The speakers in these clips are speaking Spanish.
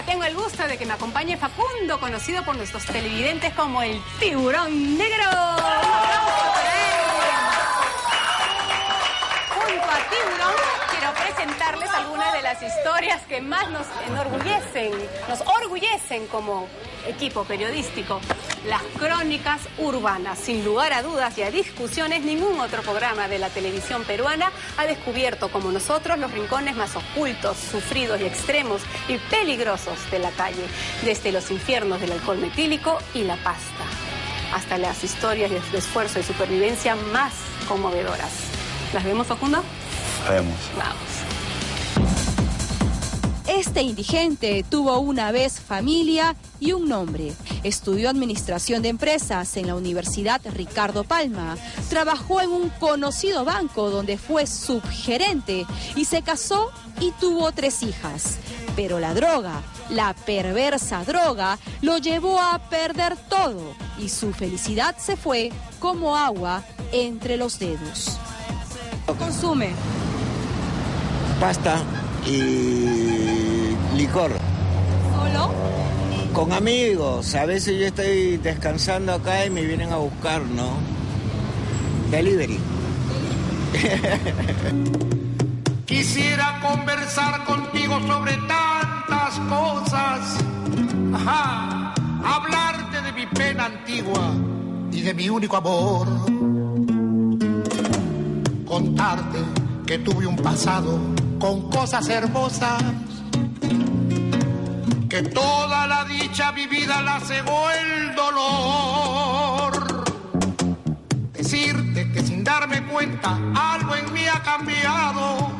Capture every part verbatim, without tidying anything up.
tengo el gusto de que me acompañe Facundo, conocido por nuestros televidentes como el Tiburón Negro. Junto a Tiburón quiero presentarles algunas de las historias que más nos enorgullecen, nos orgullecen como equipo periodístico. Las crónicas urbanas. Sin lugar a dudas y a discusiones, ningún otro programa de la televisión peruana ha descubierto como nosotros los rincones más ocultos, sufridos y extremos y peligrosos de la calle, desde los infiernos del alcohol metílico y la pasta, hasta las historias de esfuerzo y supervivencia más conmovedoras. ¿Las vemos, Facundo? Vemos. Vamos. Este indigente tuvo una vez familia y un nombre. Estudió administración de empresas en la Universidad Ricardo Palma. Trabajó en un conocido banco donde fue subgerente y se casó y tuvo tres hijas. Pero la droga, la perversa droga, lo llevó a perder todo y su felicidad se fue como agua entre los dedos. ¿Qué consume? Pasta y licor. ¿Solo? Con amigos. A veces yo estoy descansando acá y me vienen a buscar, ¿no? Delivery. Quisiera conversar contigo sobre tantas cosas. Ajá. Hablarte de mi pena antigua y de mi único amor. Contarte que tuve un pasado con cosas hermosas, que toda la dicha vivida la cegó el dolor. Decirte que sin darme cuenta algo en mí ha cambiado,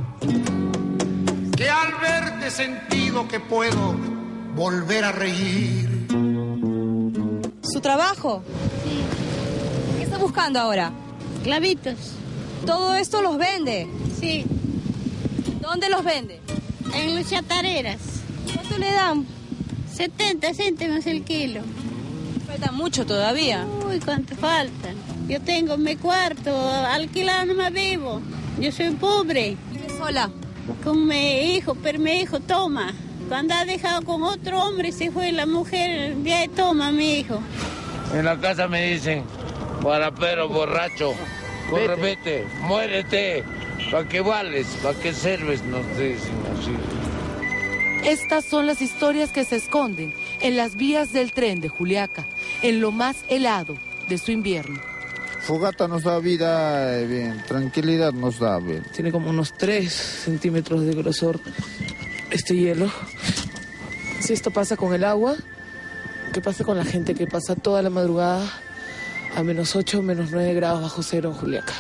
que al verte he sentido que puedo volver a reír. ¿Su trabajo? Sí. ¿Qué está buscando ahora? Clavitos. ¿Todo esto los vende? Sí. ¿Dónde los vende? En las chatareras. ¿Cuánto le dan? setenta céntimos el kilo. Falta mucho todavía. Uy, cuánto falta. Yo tengo mi cuarto, alquilado no me vivo. Yo soy pobre. ¿Vive sola? Con mi hijo, pero mi hijo toma. Cuando ha dejado con otro hombre se fue la mujer, ya toma mi hijo. En la casa me dicen, guarapero, borracho, corre, vete, muérete. ¿Para qué vales? ¿Para qué serves? Nos dicen así. Estas son las historias que se esconden en las vías del tren de Juliaca, en lo más helado de su invierno. Fogata nos da vida, eh, bien, tranquilidad nos da bien. Tiene como unos tres centímetros de grosor este hielo. Si esto pasa con el agua, ¿qué pasa con la gente que pasa toda la madrugada a menos ocho, menos nueve grados bajo cero en Juliaca?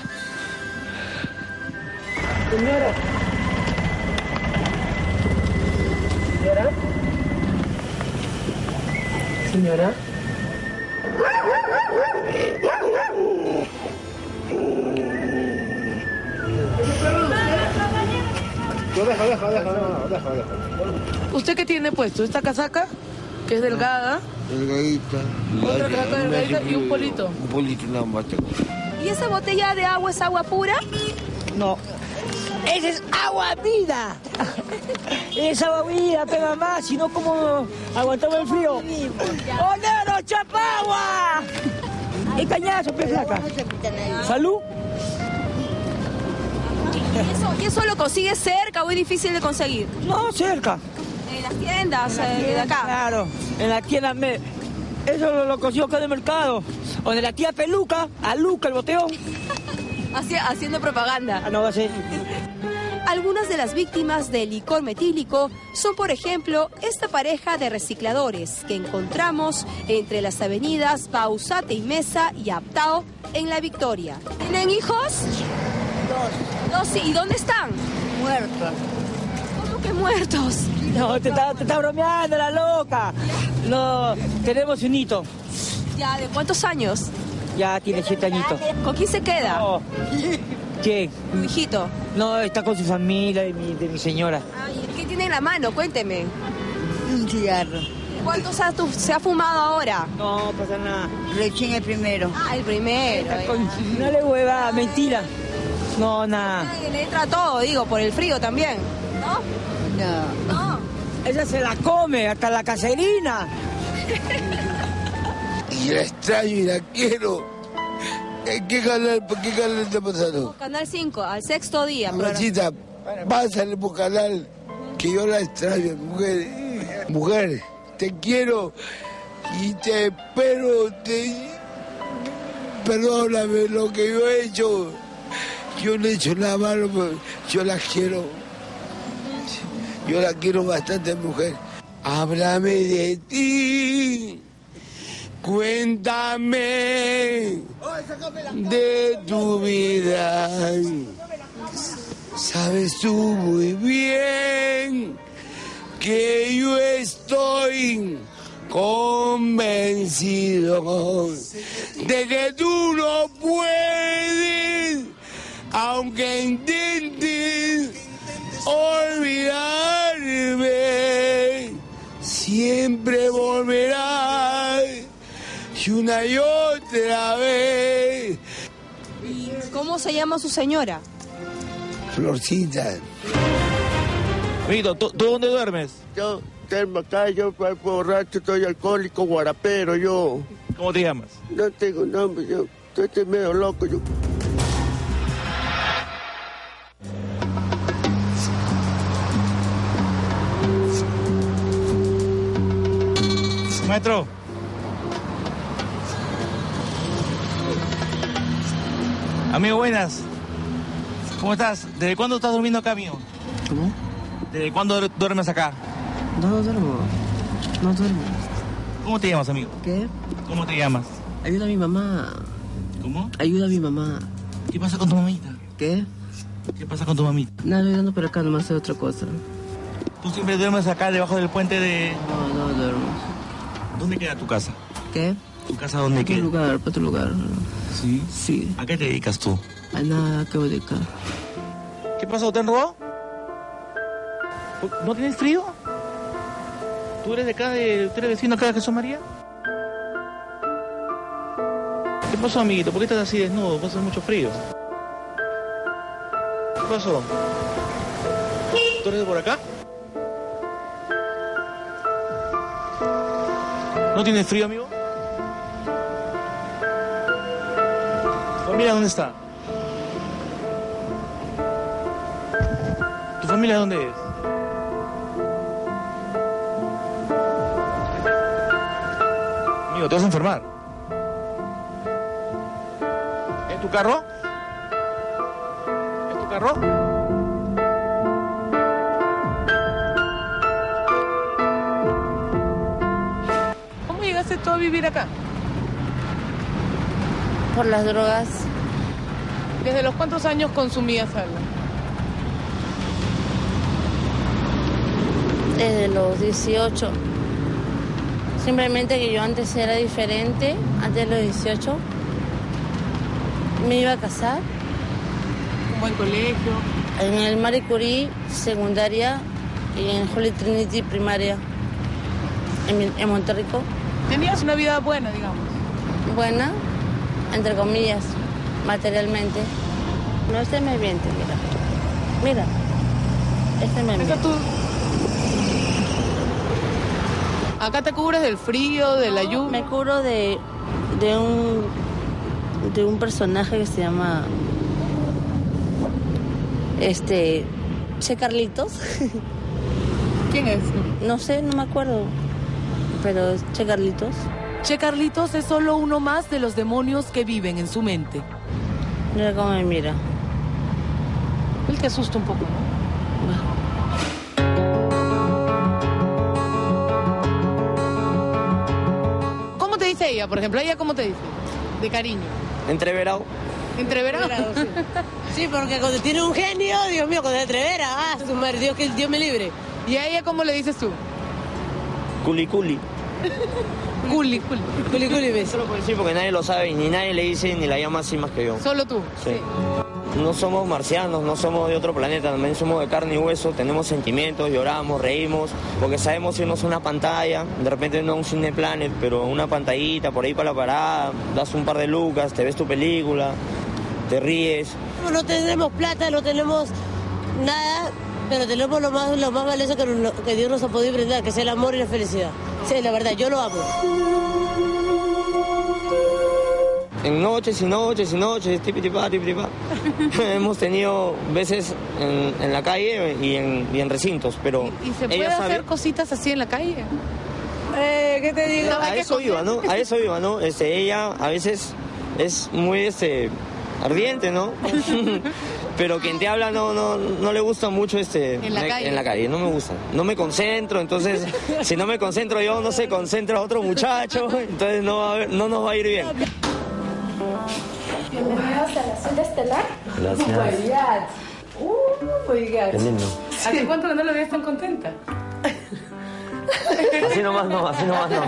Señora. Señora. Señora. Yo deja, deja, deja, deja, deja, deja. ¿Usted qué tiene puesto? ¿Esta casaca? Que es delgada. Delgadita. Otra casaca delgadita y un polito. Un polito nada más. ¿Y esa botella de agua es agua pura? No. Esa es agua vida. Es agua vida, pega más, si no, ¿cómo aguantamos el frío? ¡Olero, chapagua! ¡El cañazo, pe flaca! ¿Salud? ¿Y eso, ¿Y eso lo consigue cerca o es difícil de conseguir? No, cerca. En las tiendas, En la eh, tienda, de acá. Claro, en la tienda. Me... Eso lo, lo consigo acá en el mercado. O de la tía Peluca, a Luca, el boteo. Haci- haciendo propaganda. Ah, no va a ser. Algunas de las víctimas del licor metílico son, por ejemplo, esta pareja de recicladores que encontramos entre las avenidas Bausate y Mesa y Aptao en La Victoria. ¿Tienen hijos? Dos. Dos, sí. ¿Y dónde están? Muertos. ¿Cómo que muertos? No, te está, te está bromeando la loca. No, tenemos un hito. Ya, ¿de cuántos años? Ya tiene siete añitos. ¿Con quién se queda? No. ¿Quién? ¿Tu hijito? No, está con su familia, de mi, de mi señora. Ay, ¿qué tiene en la mano? Cuénteme. Un cigarro. ¿Cuántos ha tu- se ha fumado ahora? No pasa nada. Recién el primero. Ah, el primero. Esta con- No le hueva, mentira. No, nada. Le entra todo, digo, por el frío también. ¿No? No. No. Ella se la come, hasta la caserina. Y la extraño y la quiero. ¿En qué canal, por qué canal está pasando? Canal cinco, al sexto día. Rosita, pásale por canal, que yo la extraño, mujer. Mujer, te quiero y te espero. Te... Perdóname lo que yo he hecho. Yo no he hecho nada malo, pero yo la quiero. Yo la quiero bastante, mujer. Háblame de ti. Cuéntame de tu vida. Sabes tú muy bien que yo estoy convencido de que tú no puedes, aunque intentes olvidarme, siempre volverás y una y otra vez. ¿Cómo se llama su señora? Florcita. Amiguito, ¿tú, ¿tú dónde duermes? Yo duermo acá, yo soy borracho, soy alcohólico, guarapero, yo. ¿Cómo te llamas? No tengo nombre, yo, yo estoy medio loco, yo. Maestro. Amigo, buenas. ¿Cómo estás? ¿Desde cuándo estás durmiendo acá, amigo? ¿Cómo? ¿Desde cuándo duermes acá? No, no duermo. No duermo. ¿Cómo te llamas, amigo? ¿Qué? ¿Cómo te llamas? Ayuda a mi mamá. ¿Cómo? Ayuda a mi mamá. ¿Qué pasa con tu mamita? ¿Qué? ¿Qué pasa con tu mamita? Nada, estoy dando por acá, nomás hacer otra cosa. ¿Tú siempre duermes acá, debajo del puente de...? No, no duermo. ¿Dónde queda tu casa? ¿Qué? ¿Tu casa dónde para queda? Otro lugar, para otro lugar. ¿Sí? Sí. ¿A qué te dedicas tú? A nada, acabo de acá. ¿Qué pasó? ¿Te han robado? ¿No tienes frío? ¿Tú eres de acá, de, tú eres vecino acá de Jesús María? ¿Qué pasó, amiguito? ¿Por qué estás así desnudo? Pasa mucho frío. ¿Qué pasó? ¿Tú eres de por acá? ¿No tienes frío, amigo? ¿Tu familia dónde está? ¿Tu familia dónde es? Amigo, te vas a enfermar. ¿Es tu carro? ¿Es tu carro? ¿Cómo llegaste tú a vivir acá? Por las drogas. ¿Desde los cuántos años consumías algo? Desde los dieciocho. Simplemente que yo antes era diferente, antes de los dieciocho. Me iba a casar. ¿Un buen colegio? En el Marie Curie, secundaria, y en Holy Trinity, primaria, en, en Monterrico. ¿Tenías una vida buena, digamos? Buena, entre comillas, materialmente. No, este me miente, mira. Mira, este me miente. Tú. ¿Acá te cubres del frío, de la lluvia? Me cubro de, de un de un personaje que se llama este Che Carlitos. ¿Quién es? No sé, no me acuerdo, pero es Che Carlitos. Che Carlitos es solo uno más de los demonios que viven en su mente. Mira cómo me mira. Él te asusta un poco, ¿no? ¿Cómo te dice ella, por ejemplo? ¿Ella cómo te dice? De cariño. Entreverado. ¿Entreverado? Sí. Sí, porque cuando tiene un genio, Dios mío, cuando entrevera, ah, su madre, Dios, que Dios me libre. ¿Y a ella cómo le dices tú? Culi culi. Culi, culi. Culi culi, ¿ves? Solo puedo decir porque nadie lo sabe, ni nadie le dice ni la llama así más que yo. ¿Solo tú? Sí. sí. No somos marcianos, no somos de otro planeta, también somos de carne y hueso, tenemos sentimientos, lloramos, reímos, porque sabemos irnos a una pantalla, de repente no a un Cineplanet, pero una pantallita por ahí para la parada, das un par de lucas, te ves tu película, te ríes. No tenemos plata, no tenemos nada, Pero tenemos lo más, lo más valioso que, nos, que Dios nos ha podido brindar, que es el amor y la felicidad. Sí, la verdad, yo lo amo. En noches y noches y noches, tipitipá, tipitipá. Hemos tenido veces en, en la calle y en, y en recintos, pero... ¿Y, y se puede ella hacer sabe... cositas así en la calle? Eh, ¿qué te digo? A eso iba, ¿no? A eso iba, ¿no? Este, ella a veces es muy este, ardiente, ¿no? Pero quien te habla no, no, no le gusta mucho este, ¿En la calle? en la calle, no me gusta. No me concentro, entonces si no me concentro yo, no se concentra otro muchacho, entonces no, va a, no nos va a ir bien. Bienvenidos a la Azul Estelar. Gracias. Oh my God. Oh my God. Qué lindo. ¿Hace cuánto que no la veías tan contenta? Así nomás no, así nomás no.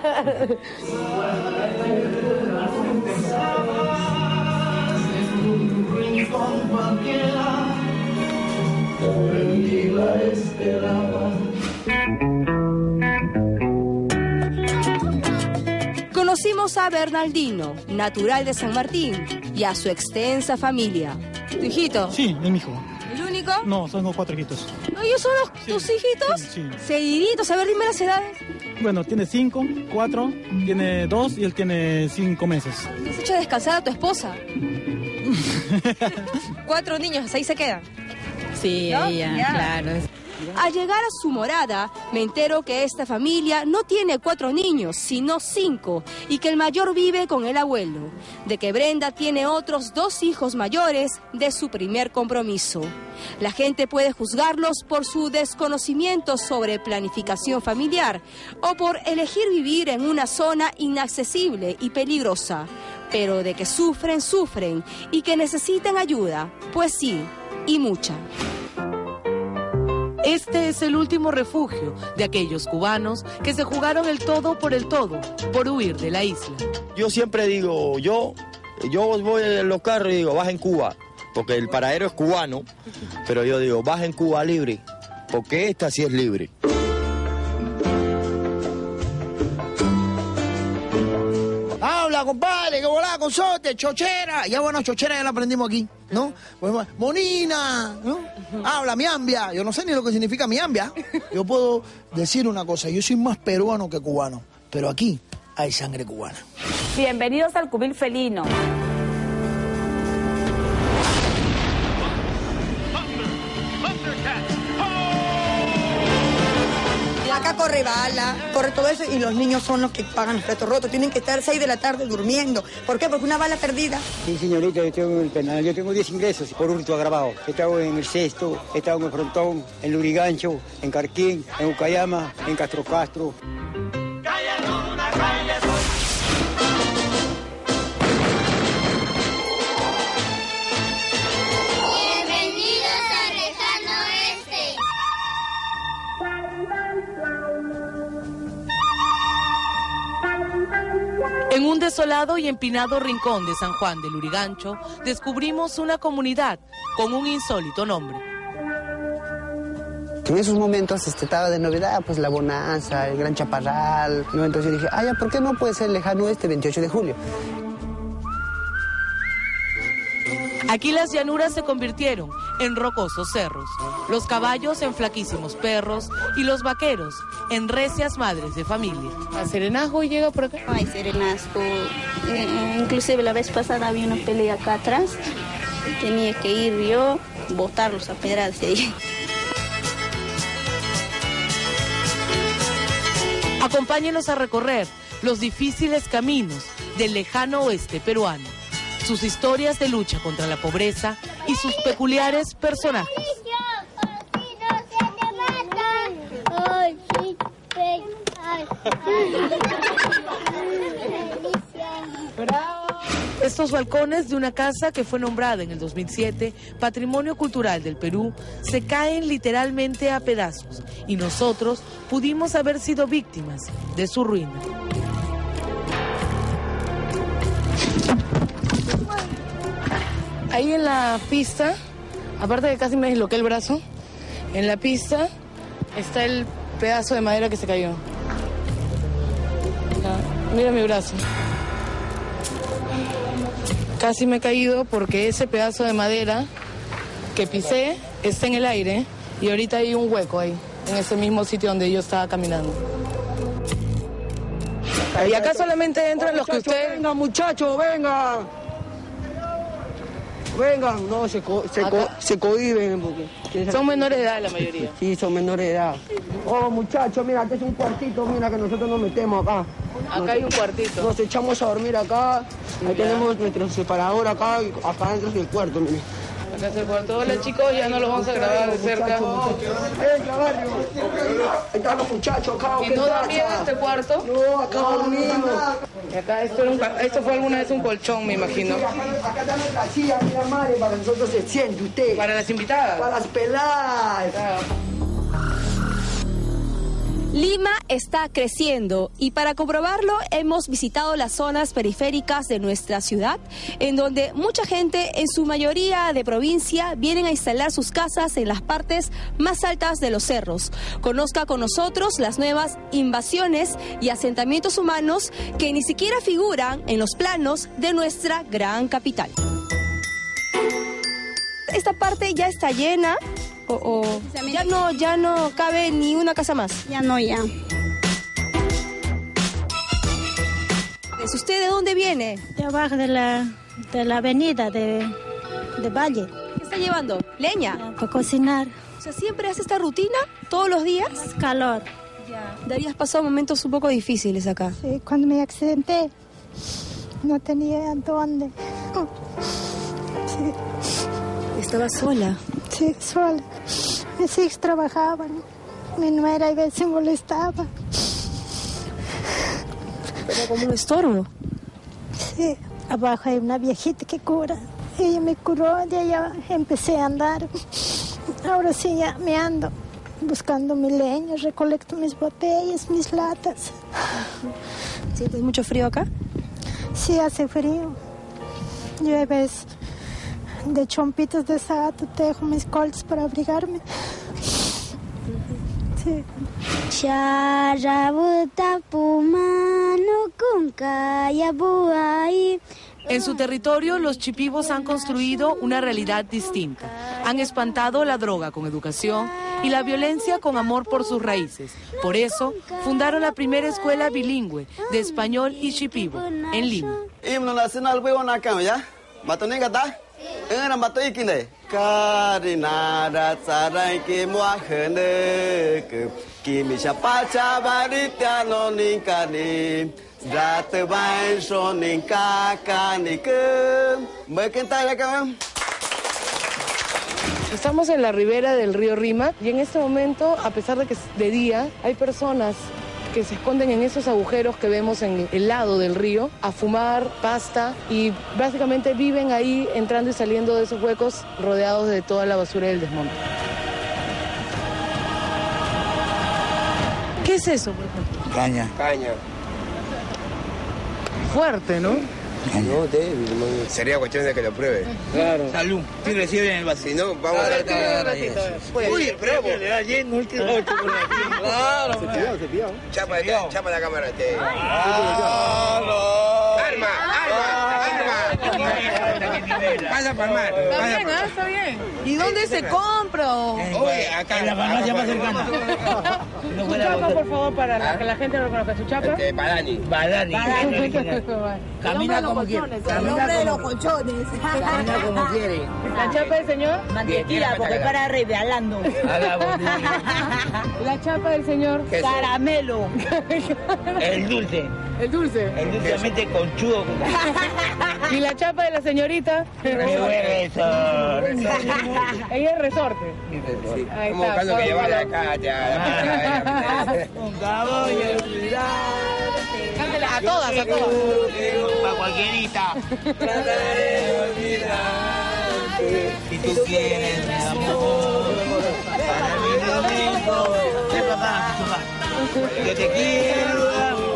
Conocimos a Bernardino, natural de San Martín, y a su extensa familia. ¿Tu hijito? Sí, es mi hijo. ¿El único? No, son los cuatro hijitos. ¿Ellos son los, sí, tus hijitos? Sí, sí. Seguiditos, a ver, dime las edades. Bueno, tiene cinco, cuatro, tiene dos y él tiene cinco meses. ¿Te has hecho descansar a tu esposa? Cuatro niños, ahí se quedan. Sí, ¿No? ella, Ya. claro. Al llegar a su morada, me entero que esta familia no tiene cuatro niños, sino cinco, y que el mayor vive con el abuelo, de que Brenda tiene otros dos hijos mayores de su primer compromiso. La gente puede juzgarlos por su desconocimiento sobre planificación familiar o por elegir vivir en una zona inaccesible y peligrosa, pero de que sufren, sufren, y que necesitan ayuda, pues sí, y mucha. Este es el último refugio de aquellos cubanos que se jugaron el todo por el todo, por huir de la isla. Yo siempre digo, yo, yo voy en los carros y digo, baja en Cuba, porque el paradero es cubano, pero yo digo, baja en Cuba libre, porque esta sí es libre. Habla, compadre, que volá, consorte, chochera. Ya bueno, chochera ya la aprendimos aquí, ¿no? Pues, monina, ¿no? Habla, miambia. Yo no sé ni lo que significa miambia. Yo puedo decir una cosa, yo soy más peruano que cubano, pero aquí hay sangre cubana. Bienvenidos al Cubil Felino. Acá corre bala, corre todo eso y los niños son los que pagan los platos rotos. Tienen que estar seis de la tarde durmiendo. ¿Por qué? Porque una bala perdida. Sí, señorita, yo tengo en el penal. Yo tengo diez ingresos por hurto agravado. He estado en el Sexto, he estado en el Frontón, en Lurigancho, en Carquín, en Ucayama, en Castro Castro. En un desolado y empinado rincón de San Juan de Lurigancho, descubrimos una comunidad con un insólito nombre. En esos momentos este, estaba de novedad, pues la bonanza, el gran chaparral, ¿no? Entonces yo dije, ah, ya, ¿por qué no puede ser lejano este veintiocho de julio? Aquí las llanuras se convirtieron en rocosos cerros, los caballos en flaquísimos perros y los vaqueros en recias madres de familia. ¿A serenazgo llega por acá? No hay serenazgo. Eh, inclusive la vez pasada había una pelea acá atrás. Tenía que ir yo, botarlos a pedradas de ahí. Acompáñenos a recorrer los difíciles caminos del lejano oeste peruano, sus historias de lucha contra la pobreza y sus peculiares personajes. Estos balcones de una casa que fue nombrada en el dos mil siete Patrimonio Cultural del Perú se caen literalmente a pedazos y nosotros pudimos haber sido víctimas de su ruina. Ahí en la pista, aparte de que casi me desloqué el brazo, en la pista está el pedazo de madera que se cayó. Mira mi brazo. Casi me he caído porque ese pedazo de madera que pisé está en el aire Y ahorita hay un hueco ahí, en ese mismo sitio donde yo estaba caminando. Y acá solamente entran los que ustedes... Vengan, muchachos, vengan. Vengan, no, se, co se, co se cohiben. Porque... Son menores de edad la mayoría. Sí, son menores de edad. Oh, muchachos, mira, este es un cuartito, mira, que nosotros nos metemos acá. Acá nos, hay un cuartito. Nos echamos a dormir acá. Ahí tenemos nuestro separador acá, y acá adentro es el cuarto, mire. Acá es el cuarto. Hola, chicos, ya no los vamos a grabar de cerca. Venga, barrio. Ahí están los muchachos acá. ¿Y no da miedo este cuarto? No, acá dormimos. Y acá esto, era un, esto fue alguna vez un colchón, me imagino. Sí, acá, acá está nuestra silla, mira, madre, para que nosotros se siente usted. ¿Para las invitadas? Para las peladas. Claro. Lima está creciendo y para comprobarlo hemos visitado las zonas periféricas de nuestra ciudad, en donde mucha gente, en su mayoría de provincia, vienen a instalar sus casas en las partes más altas de los cerros. Conozca con nosotros las nuevas invasiones y asentamientos humanos que ni siquiera figuran en los planos de nuestra gran capital. Esta parte ya está llena. O, o ya no, ya no cabe ni una casa más. Ya no, ya. ¿Usted de dónde viene? De abajo de la, de la avenida de, de Valle. ¿Qué está llevando? ¿Leña? Para cocinar. O sea, ¿siempre hace esta rutina todos los días? Calor. Ya. ¿De habías pasado momentos un poco difíciles acá? Sí, cuando me accidenté no tenía dónde. Sí. ¿Estaba sola? Sí, sola. Mis hijos trabajaban. Mi nuera a veces molestaba. ¿Pero como un estorbo? Sí. Abajo hay una viejita que cura. Ella me curó, de allá empecé a andar. Ahora sí ya me ando buscando mi leña, recolecto mis botellas, mis latas. ¿Sientes mucho frío acá? Sí, hace frío. Yo a veces de chompitas de sato tejo mis coltas para abrigarme. Sí. En su territorio, los chipivos han construido una realidad distinta. Han espantado la droga con educación y la violencia con amor por sus raíces. Por eso, fundaron la primera escuela bilingüe de español y chipivo en Lima. Himno nacional, Era matoi kile. Karinara sarai ke muahene ke kimi chapacha barita no ninkani. Date bain so ninkakani ke. Merkentai acá. Estamos en la ribera del río Rímac y en este momento, a pesar de que es de día, hay personas que se esconden en esos agujeros que vemos en el lado del río a fumar pasta y básicamente viven ahí entrando y saliendo de esos huecos rodeados de toda la basura del desmonte. ¿Qué es eso, por ejemplo? Caña. Caña. Fuerte, ¿no? No, débil, no. Sería cuestión de que lo pruebe. Claro. Salud. Si reciben el vacío. Si no, vamos a ver. Uy, bravo. Le da lleno el tío. Claro. Se pilló, se pilló. Chapa, chapa la cámara. Claro. Arma, arma, arma. Pasa para el mar. Está bien, ¿eh? Está bien. ¿Y dónde se compra? Oye, acá en la farmacia más cercana. Su chapa, por favor, para la, que la gente lo conozca. Su chapa. Este, Badani. Badani. Camina como quiere. El hombre de los colchones. Camina como quiere. ¿La chapa del señor? Mantequilla, porque para regalando. ¿La chapa del señor? Caramelo. El dulce. ¿El dulce? El dulcemente conchudo. ¿Y la chapa de la señorita? Resort. Ella es resorte. Sí. Ahí Estamos está. buscando que llevar acá, ya. Nunca voy a olvidar. Cántela a todas, a todas. Para cualquierita. Trataré de olvidarte. Si tú quieres mi amor, para mí lo mismo. Ven papá, papá. Yo te quiero, amor.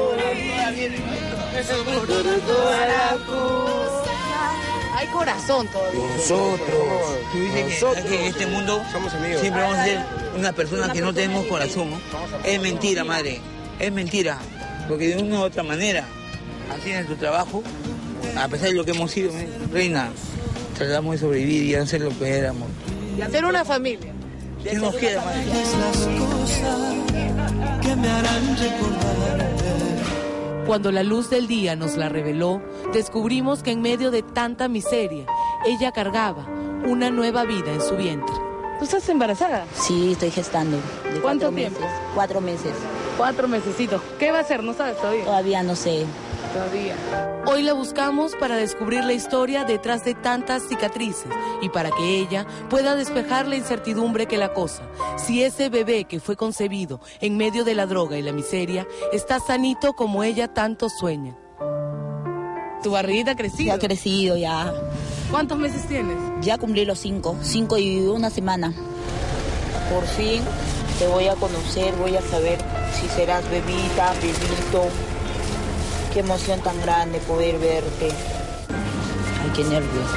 Hay corazón todavía. Nosotros. Tú dices que, que en este mundo somos amigos. Siempre vamos a ser una persona que no tenemos corazón, ¿no? Es mentira, madre. Es mentira. Porque de una u otra manera, así en tu trabajo, a pesar de lo que hemos sido, reina, tratamos de sobrevivir y hacer lo que éramos. Y hacer una familia. Dios nos quiera, madre. Cuando la luz del día nos la reveló, descubrimos que en medio de tanta miseria, ella cargaba una nueva vida en su vientre. ¿Tú estás embarazada? Sí, estoy gestando. De ¿Cuánto cuatro tiempo? Meses, cuatro meses. Cuatro mesecitos. ¿Qué va a hacer? ¿No sabes todavía? Todavía no sé. Todavía. Hoy la buscamos para descubrir la historia detrás de tantas cicatrices y para que ella pueda despejar la incertidumbre que la acosa. Si ese bebé que fue concebido en medio de la droga y la miseria está sanito como ella tanto sueña. ¿Tu barriguita ha crecido? Ya ha crecido, ya. ¿Cuántos meses tienes? Ya cumplí los cinco, cinco y una semana. Por fin te voy a conocer, voy a saber si serás bebita, bebito. Qué emoción tan grande poder verte. Ay, qué nervios.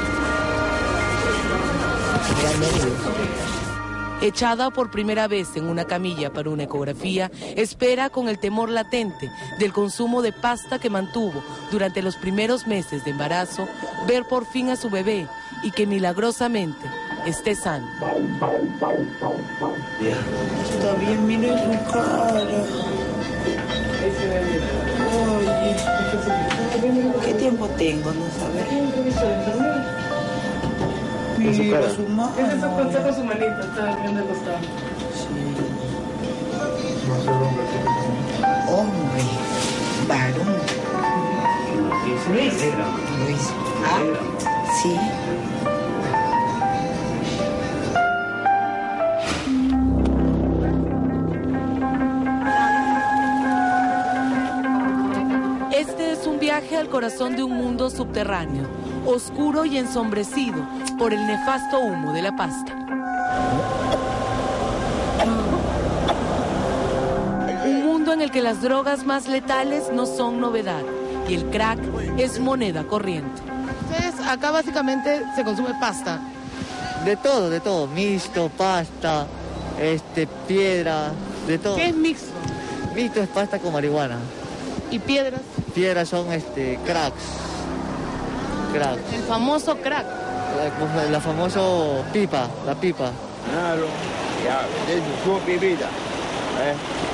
Qué nervios. Echada por primera vez en una camilla para una ecografía, espera con el temor latente del consumo de pasta que mantuvo durante los primeros meses de embarazo, ver por fin a su bebé y que milagrosamente esté sano. Está bien, mire su cara. Oye, ¿qué tiempo tengo? No saber. Mira su mano. Ese es con su manita, está viendo el costado. Hombre, varón. Luis. Luis. Ah, sí. Este es un viaje al corazón de un mundo subterráneo, oscuro y ensombrecido por el nefasto humo de la pasta. Un mundo en el que las drogas más letales no son novedad y el crack es moneda corriente. Entonces, acá básicamente se consume pasta. De todo, de todo. Mixto, pasta, este, piedra, de todo. ¿Qué es mixto? Mixto es pasta con marihuana. ¿Y piedras? Piedras son este, cracks. Cracks. El famoso crack. La, la famoso pipa, la pipa. Claro, ya, es su pipita. ¿Eh?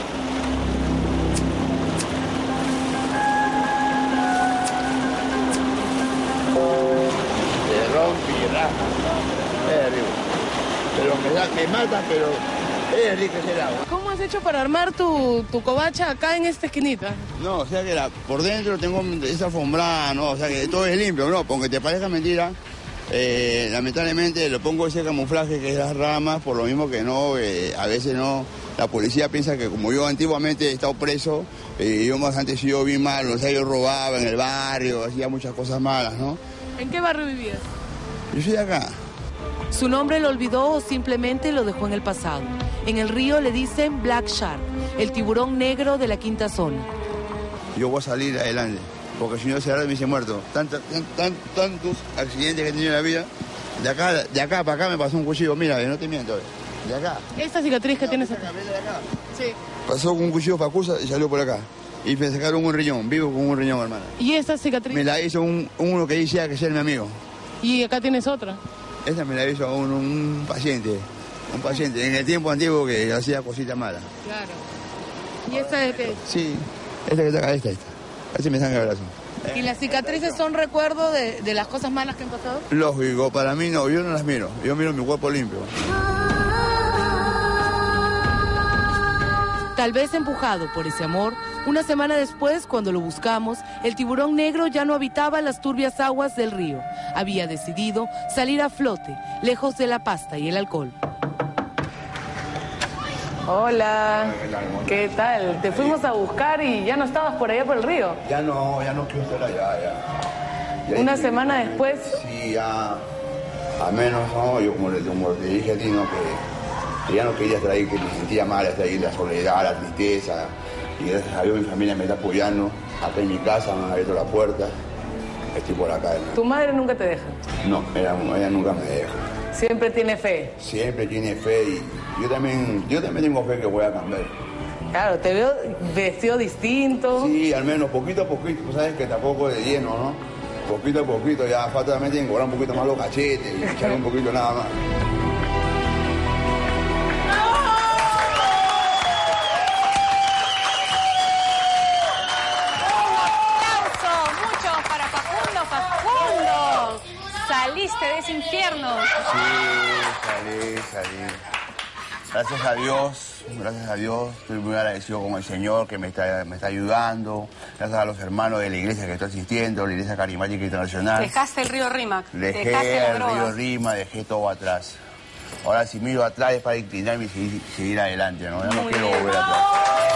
Se rompe y raja. Es rico. Pero me, da, me mata, pero es rico ese agua. ¿Cómo has hecho para armar tu, tu covacha acá en esta esquinita? No, o sea que la, por dentro tengo esa alfombra, no, o sea que todo es limpio, no, porque te parezca mentira. Eh, lamentablemente lo pongo ese camuflaje que es las ramas, por lo mismo que no, eh, a veces no, la policía piensa que como yo antiguamente he estado preso, eh, yo más antes yo vi mal, o sea, yo robaba en el barrio, hacía muchas cosas malas, ¿no? ¿En qué barrio vivías? Yo soy de acá. Su nombre lo olvidó o simplemente lo dejó en el pasado. En el río le dicen Black Shark, el tiburón negro de la quinta zona. Yo voy a salir adelante, porque si no se me hubiese muerto. Tantos, tan, tantos accidentes que he tenido en la vida. De acá, de acá para acá me pasó un cuchillo, mira, no te miento. De acá. ¿Esta cicatriz que tienes acá? Sí. Pasó con un cuchillo facusa y salió por acá. Y me sacaron un riñón, vivo con un riñón, hermana. ¿Y esta cicatriz? Me la hizo un, uno que decía que es mi amigo. ¿Y acá tienes otra? Esta me la hizo un, un paciente, un paciente, en el tiempo antiguo que hacía cositas malas. Claro. ¿Y esta de qué? Sí, esta que está acá, esta, esta. Así me sangra el brazo. ¿Y las cicatrices son recuerdo de, de las cosas malas que han pasado? Lógico, para mí no, yo no las miro, yo miro mi cuerpo limpio. Tal vez empujado por ese amor, una semana después, cuando lo buscamos, el tiburón negro ya no habitaba las turbias aguas del río. Había decidido salir a flote, lejos de la pasta y el alcohol. Hola, ¿qué tal? Te fuimos a buscar y ya no estabas por allá por el río. Ya no, ya no quiero estar allá, ya. ya Una semana que... después. Sí, ya. A menos, no, yo como, como te dije a ti, no, que... que ya no quería estar ahí, que me sentía mal, estar ahí, la soledad, la tristeza. Y gracias a Dios mi familia me está apoyando. Acá en mi casa me han abierto la puerta. Estoy por acá. ¿No? ¿Tu madre nunca te deja? No, ella, ella nunca me deja. ¿Siempre tiene fe? Siempre tiene fe y yo también, yo también tengo fe que voy a cambiar. Claro, te veo vestido distinto. Sí, al menos poquito a poquito, tú sabes que tampoco de lleno, ¿no? Poquito a poquito, ya falta también engordar un poquito más los cachetes y echar un poquito nada más. saliste de ese infierno. Sí, salí, salí. Gracias a Dios, gracias a Dios, estoy muy agradecido con el Señor que me está, me está ayudando, gracias a los hermanos de la iglesia que estoy asistiendo, la iglesia carismática internacional. Dejaste el río Rímac, Dejé dejaste las el río drogas. Rima, dejé todo atrás. Ahora si miro atrás es para inclinarme y seguir, seguir adelante, ¿no? Ya no Muy quiero bien. volver atrás.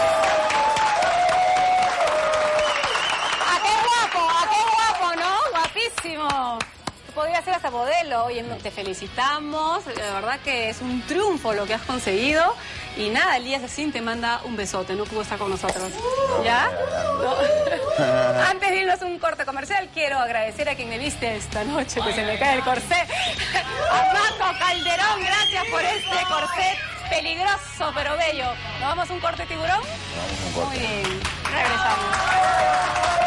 ¡Ah, qué guapo! ¡Ah, qué guapo, ¿no? Guapísimo. Podría ser hasta modelo. Oye, te felicitamos. La verdad que es un triunfo lo que has conseguido. Y nada, Elías Yacine te manda un besote. No pudo estar con nosotros. ¿Ya? No. Antes de irnos a un corte comercial, quiero agradecer a quien me viste esta noche, que se me cae el corsé. A Paco Calderón, gracias por este corsé peligroso pero bello. ¿Nos vamos a un corte, tiburón? Vamos a un corte. Muy bien. Regresamos.